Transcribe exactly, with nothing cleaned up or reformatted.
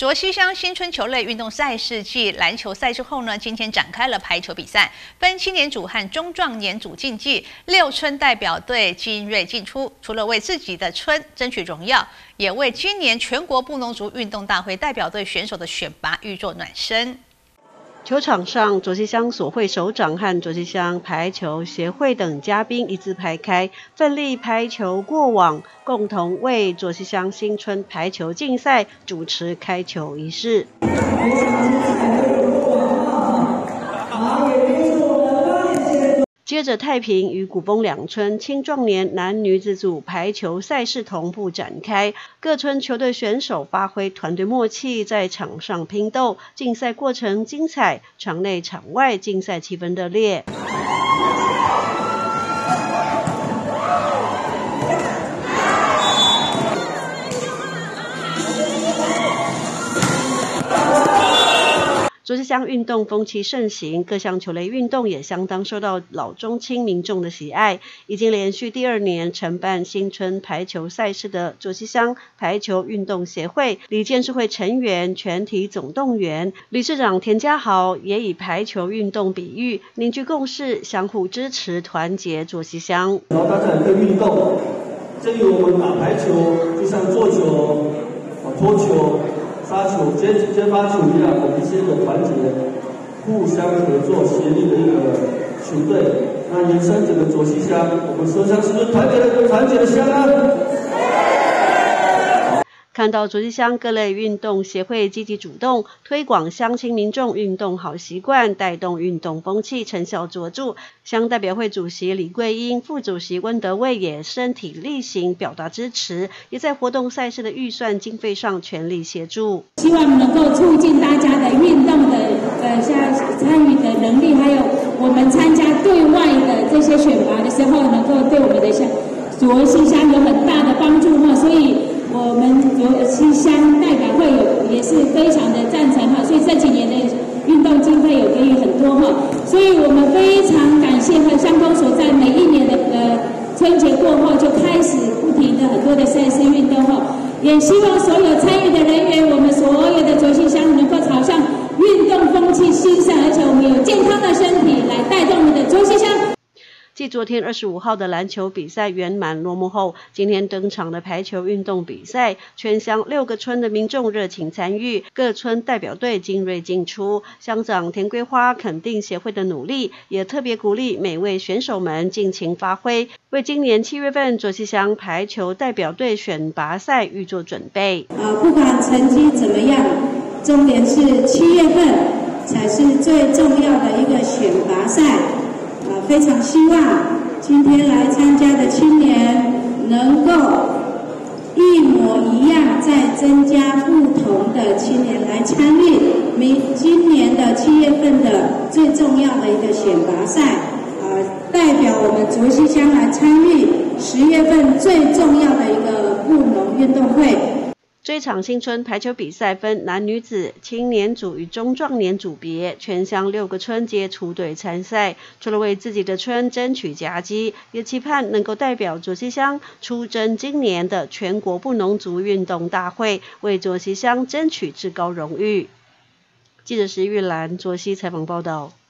卓溪乡新春球类运动赛事暨篮球赛事后呢，今天展开了排球比赛，分青年组和中壮年组竞技。六村代表队精锐进出，除了为自己的村争取荣耀，也为今年全国布农族运动大会代表队选手的选拔预作暖身。 球场上，卓溪乡所会首长和卓溪乡排球协会等嘉宾一字排开，奋力排球过网，共同为卓溪乡新春排球竞赛主持开球仪式。接着，太平与古崩两村青壮年男女子组排球赛事同步展开，各村球队选手发挥团队默契，在场上拼斗，竞赛过程精彩，场内场外竞赛气氛热烈。 卓溪乡运动风气盛行，各项球类运动也相当受到老中青民众的喜爱。已经连续第二年承办新春排球赛事的卓溪乡排球运动协会理监事会成员、全体总动员理事长田家豪也以排球运动比喻，凝聚共识，相互支持，团结卓溪乡。 然后大家一个运动，正如我们打排球，就像做球、拖球。 杀球、接接发球一样，我们是一个团结、互相合作、协力的一个球队。那延伸整个卓溪乡，我们说乡是不是团结的团结的乡啊？ 看到卓溪乡各类运动协会积极主动推广乡亲民众运动好习惯，带动运动风气，成效卓著。乡代表会主席李桂英、副主席温德卫也身体力行表达支持，也在活动赛事的预算经费上全力协助。 希望能够促进大家的运动的呃像参与的能力，还有我们参加对外的这些选拔的时候，能够对我们的乡卓溪乡有很大的帮助哈，所以。 我们卓溪乡代表会有也是非常的赞成哈，所以这几年的运动经费有给予很多哈，所以我们非常感谢和乡公所在每一年的呃春节过后就开始不停的很多的赛事运动哈，也希望所有参与的人员，我们所有的卓溪乡能够朝向运动风气兴盛，而且我们有健康的身体来带动我们的卓溪乡。 继昨天二十五号的篮球比赛圆满落幕后，今天登场的排球运动比赛，全乡六个村的民众热情参与，各村代表队精锐进出。乡长田桂花肯定协会的努力，也特别鼓励每位选手们尽情发挥，为今年七月份卓溪乡排球代表队选拔赛预做准备。 啊，不管成绩怎么样，重点是七月份才是最重要的一个选拔赛。 啊，非常希望今天来参加的青年能够一模一样，再增加不同的青年来参与明今年的七月份的最重要的一个选拔赛，啊，代表我们卓溪乡来参与十月份最重要的一个布农运动会。 这场新春排球比赛分男女子、青年组与中壮年组别，全乡六个村皆出队参赛。除了为自己的村争取佳绩，也期盼能够代表卓溪乡出征今年的全国布农族运动大会，为卓溪乡争取至高荣誉。记者石玉兰卓溪采访报道。